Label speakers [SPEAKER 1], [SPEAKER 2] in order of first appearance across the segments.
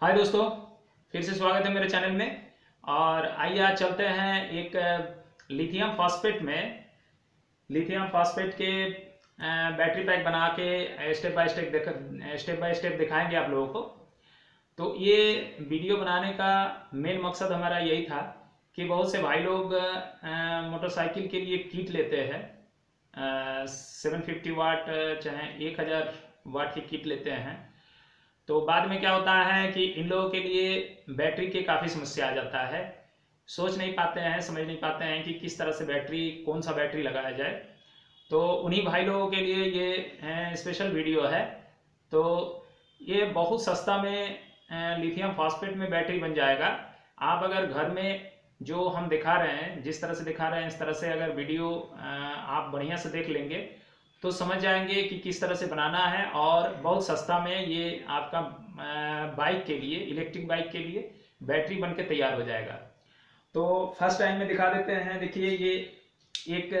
[SPEAKER 1] हाय दोस्तों, फिर से स्वागत है मेरे चैनल में। और आइए आज चलते हैं एक लिथियम फॉस्फेट में लिथियम फॉस्फेट के बैटरी पैक बना के स्टेप बाय स्टेप दिखाएंगे आप लोगों को। तो ये वीडियो बनाने का मेन मकसद हमारा यही था कि बहुत से भाई लोग मोटरसाइकिल के लिए किट लेते हैं, 750 वाट चाहे 1000 वाट की किट लेते हैं। तो बाद में क्या होता है कि इन लोगों के लिए बैटरी के काफ़ी समस्या आ जाता है। सोच नहीं पाते हैं, समझ नहीं पाते हैं कि किस तरह से बैटरी, कौन सा बैटरी लगाया जाए। तो उन्हीं भाई लोगों के लिए ये स्पेशल वीडियो है। तो ये बहुत सस्ता में लिथियम फॉस्फेट में बैटरी बन जाएगा। आप अगर घर में जो हम दिखा रहे हैं, जिस तरह से दिखा रहे हैं, इस तरह से अगर वीडियो आप बढ़िया से देख लेंगे तो समझ जाएंगे कि किस तरह से बनाना है। और बहुत सस्ता में ये आपका बाइक के लिए, इलेक्ट्रिक बाइक के लिए बैटरी बन के तैयार हो जाएगा। तो फर्स्ट टाइम में दिखा देते हैं। देखिए, ये एक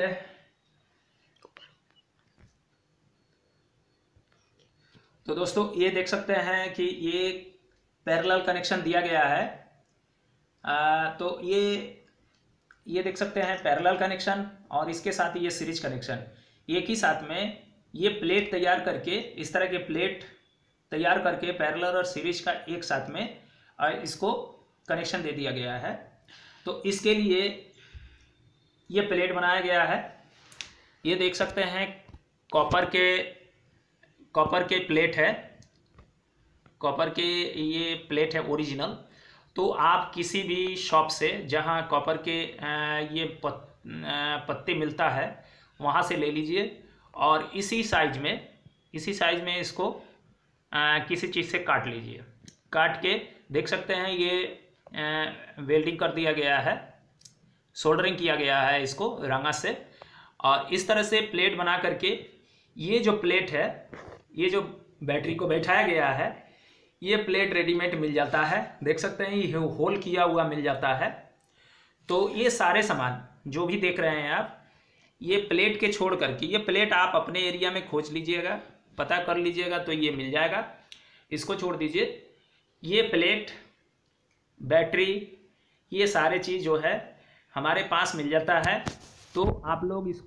[SPEAKER 1] तो दोस्तों ये देख सकते हैं कि ये पैरेलल कनेक्शन दिया गया है। तो ये देख सकते हैं पैरेलल कनेक्शन, और इसके साथ ये सीरीज कनेक्शन एक ही साथ में ये प्लेट तैयार करके, इस तरह के प्लेट तैयार करके पैरेलल और सीरीज का एक साथ में इसको कनेक्शन दे दिया गया है। तो इसके लिए ये प्लेट बनाया गया है। ये देख सकते हैं कॉपर के प्लेट है, कॉपर के ये प्लेट है ओरिजिनल। तो आप किसी भी शॉप से जहाँ कॉपर के ये पत्ते मिलता है वहाँ से ले लीजिए, और इसी साइज में इसको किसी चीज़ से काट लीजिए। काट के देख सकते हैं ये वेल्डिंग कर दिया गया है, सोल्डरिंग किया गया है इसको रंगा से। और इस तरह से प्लेट बना करके ये जो प्लेट है, ये जो बैटरी को बैठाया गया है, ये प्लेट रेडीमेड मिल जाता है। देख सकते हैं ये होल किया हुआ मिल जाता है। तो ये सारे सामान जो भी देख रहे हैं आप, ये प्लेट के छोड़ करके, ये प्लेट आप अपने एरिया में खोज लीजिएगा, पता कर लीजिएगा तो ये मिल जाएगा। इसको छोड़ दीजिए। ये प्लेट, बैटरी, ये सारे चीज़ जो है हमारे पास मिल जाता है। तो आप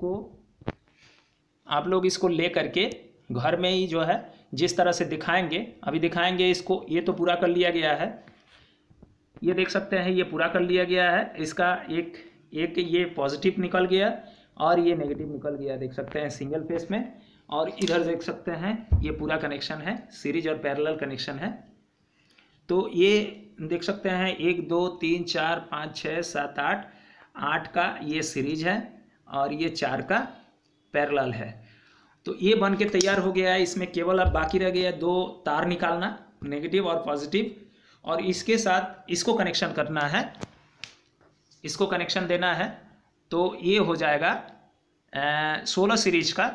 [SPEAKER 1] लोग इसको ले करके घर में ही जो है जिस तरह से दिखाएंगे, अभी दिखाएंगे इसको। ये तो पूरा कर लिया गया है, ये देख सकते हैं ये पूरा कर लिया गया है। इसका एक ये पॉजिटिव निकल गया और ये नेगेटिव निकल गया, देख सकते हैं सिंगल फेस में। और इधर देख सकते हैं ये पूरा कनेक्शन है, सीरीज और पैरेलल कनेक्शन है। तो ये देख सकते हैं 1 2 3 4 5 6 7 8 का ये सीरीज है, और ये 4 का पैरेलल है। तो ये बन के तैयार हो गया है। इसमें केवल अब बाकी रह गया 2 तार निकालना, नेगेटिव और पॉजिटिव, और इसके साथ इसको कनेक्शन करना है, इसको कनेक्शन देना है। तो ये हो जाएगा 16 सीरीज का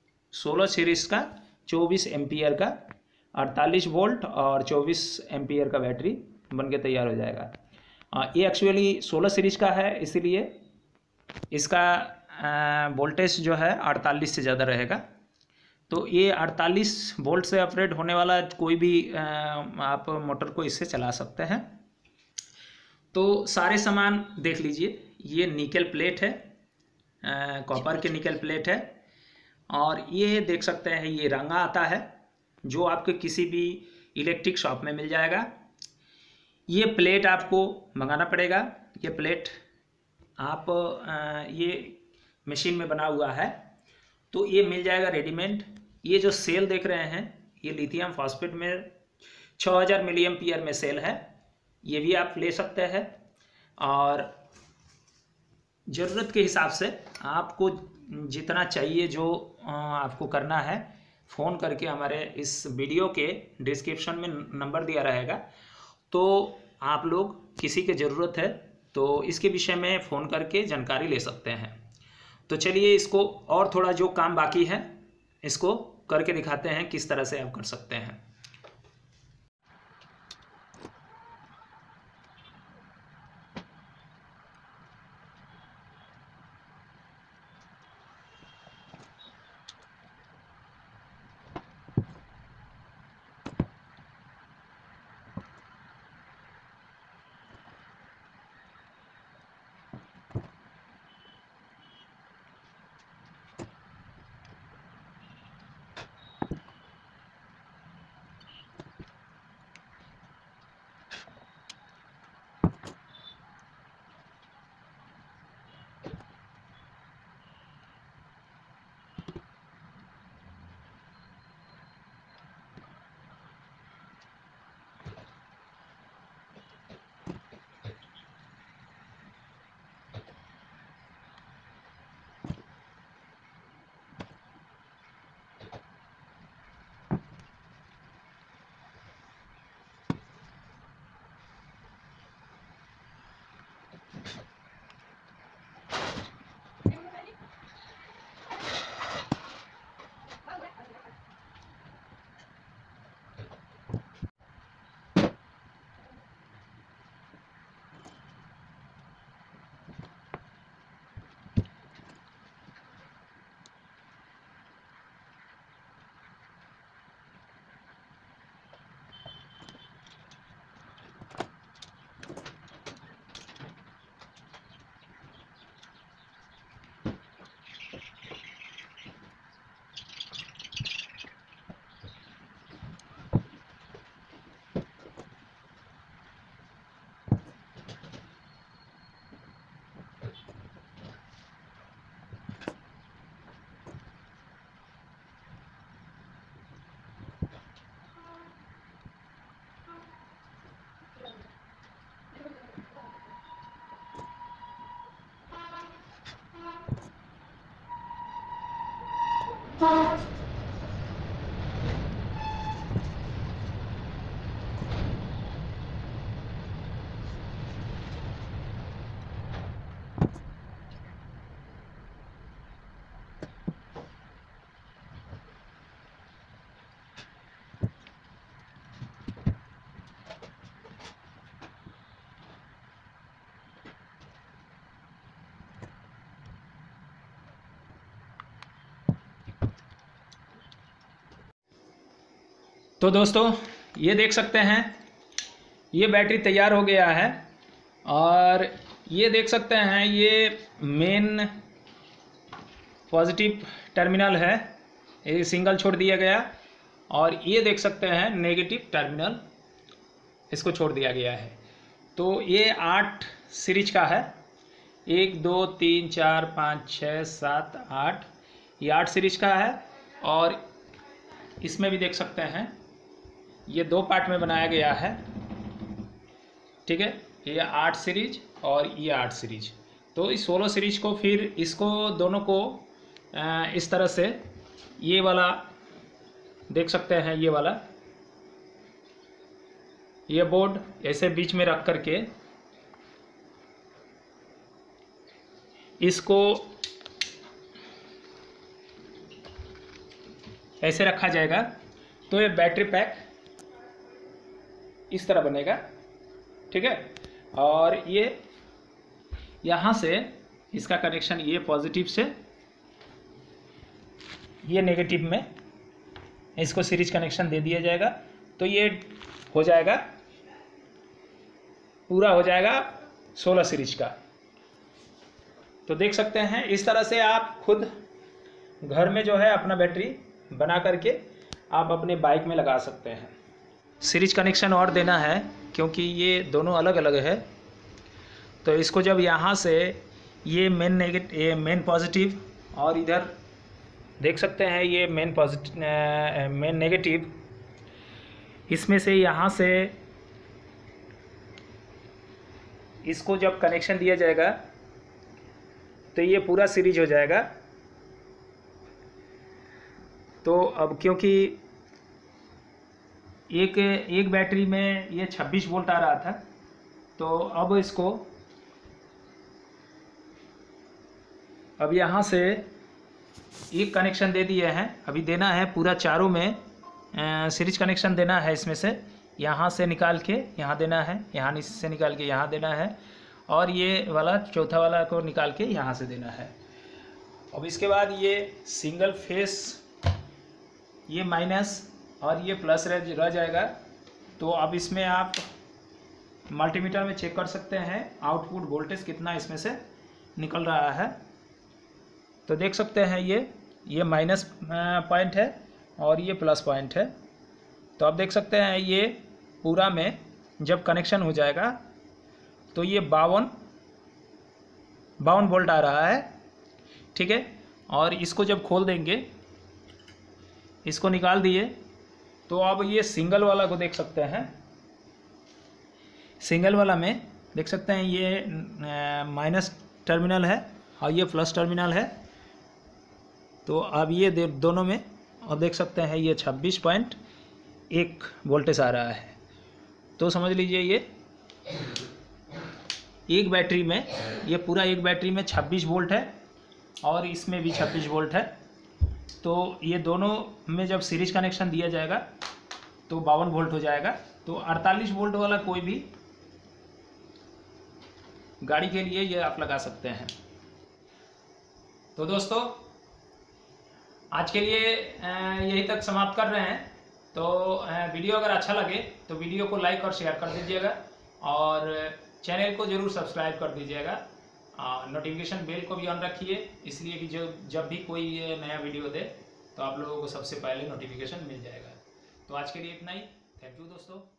[SPEAKER 1] 24 एम्पियर का 48 वोल्ट और 24 एम्पियर का बैटरी बन के तैयार हो जाएगा। ये एक्चुअली 16 सीरीज का है, इसीलिए इसका वोल्टेज जो है 48 से ज़्यादा रहेगा। तो ये 48 वोल्ट से ऑपरेट होने वाला कोई भी आप मोटर को इससे चला सकते हैं। तो सारे सामान देख लीजिए। ये निकल प्लेट है, कॉपर के निकल प्लेट है। और ये देख सकते हैं ये रंगा आता है, जो आपके किसी भी इलेक्ट्रिक शॉप में मिल जाएगा। ये प्लेट आपको मंगाना पड़ेगा। ये प्लेट आप ये मशीन में बना हुआ है, तो ये मिल जाएगा रेडीमेड। ये जो सेल देख रहे हैं, ये लिथियम फॉस्फेट में 6000 मिली एम्पियर में सेल है, ये भी आप ले सकते हैं। और ज़रूरत के हिसाब से आपको जितना चाहिए, जो आपको करना है, फ़ोन करके हमारे इस वीडियो के डिस्क्रिप्शन में नंबर दिया रहेगा। तो आप लोग किसी की ज़रूरत है तो इसके विषय में फ़ोन करके जानकारी ले सकते हैं। तो चलिए इसको और थोड़ा जो काम बाकी है इसको करके दिखाते हैं किस तरह से आप कर सकते हैं। तो दोस्तों ये देख सकते हैं ये बैटरी तैयार हो गया है और ये देख सकते हैं ये मेन पॉजिटिव टर्मिनल है, ये सिंगल छोड़ दिया गया और ये देख सकते हैं नेगेटिव टर्मिनल इसको छोड़ दिया गया है। तो ये 8 सीरीज का है, 1 2 3 4 5 6 7 8, ये 8 सीरीज का है। और इसमें भी देख सकते हैं ये 2 पार्ट में बनाया गया है, ठीक है। ये 8 सीरीज और ये 8 सीरीज। तो इस 16 सीरीज को फिर इसको दोनों को इस तरह से ये वाला देख सकते हैं, ये वाला ये बोर्ड ऐसे बीच में रख करके इसको ऐसे रखा जाएगा तो ये बैटरी पैक इस तरह बनेगा, ठीक है। और ये यहाँ से इसका कनेक्शन ये पॉजिटिव से ये नेगेटिव में इसको सीरीज कनेक्शन दे दिया जाएगा। तो ये हो जाएगा, पूरा हो जाएगा 16 सीरीज का। तो देख सकते हैं इस तरह से आप खुद घर में जो है अपना बैटरी बना करके आप अपने बाइक में लगा सकते हैं। सीरीज कनेक्शन और देना है क्योंकि ये दोनों अलग अलग है। तो इसको जब यहाँ से ये मेन पॉजिटिव और इधर देख सकते हैं ये मेन नेगेटिव, इसमें से यहाँ से इसको जब कनेक्शन दिया जाएगा तो ये पूरा सीरीज हो जाएगा। तो अब क्योंकि एक बैटरी में ये 26 वोल्ट आ रहा था, तो अब इसको अब यहाँ से एक कनेक्शन दे दिए हैं, अभी देना है पूरा चारों में सीरीज कनेक्शन देना है। इसमें से यहाँ से निकाल के यहाँ देना है, यहाँ से निकाल के यहाँ देना है और ये वाला चौथा वाला को निकाल के यहाँ से देना है। अब इसके बाद ये सिंगल फेस ये माइनस और ये प्लस रह जाएगा। तो अब इसमें आप मल्टीमीटर में चेक कर सकते हैं आउटपुट वोल्टेज कितना इसमें से निकल रहा है। तो देख सकते हैं ये माइनस पॉइंट है और ये प्लस पॉइंट है। तो आप देख सकते हैं ये पूरा में जब कनेक्शन हो जाएगा तो ये 52 वोल्ट आ रहा है, ठीक है। और इसको जब खोल देंगे, इसको निकाल दिए, तो अब ये सिंगल वाला को देख सकते हैं। सिंगल वाला में देख सकते हैं ये माइनस टर्मिनल है और ये प्लस टर्मिनल है। तो अब ये दोनों में और देख सकते हैं ये 26.1 वोल्टेज आ रहा है। तो समझ लीजिए ये एक बैटरी में, ये पूरा एक बैटरी में 26 वोल्ट है और इसमें भी 26 वोल्ट है। तो ये दोनों में जब सीरीज कनेक्शन दिया जाएगा तो 52 वोल्ट हो जाएगा। तो 48 वोल्ट वाला कोई भी गाड़ी के लिए ये आप लगा सकते हैं। तो दोस्तों आज के लिए यही तक समाप्त कर रहे हैं। तो वीडियो अगर अच्छा लगे तो वीडियो को लाइक और शेयर कर दीजिएगा और चैनल को ज़रूर सब्सक्राइब कर दीजिएगा। नोटिफिकेशन बेल को भी ऑन रखिए, इसलिए कि जब भी कोई नया वीडियो दे तो आप लोगों को सबसे पहले नोटिफिकेशन मिल जाएगा। तो आज के लिए इतना ही। थैंक यू दोस्तों।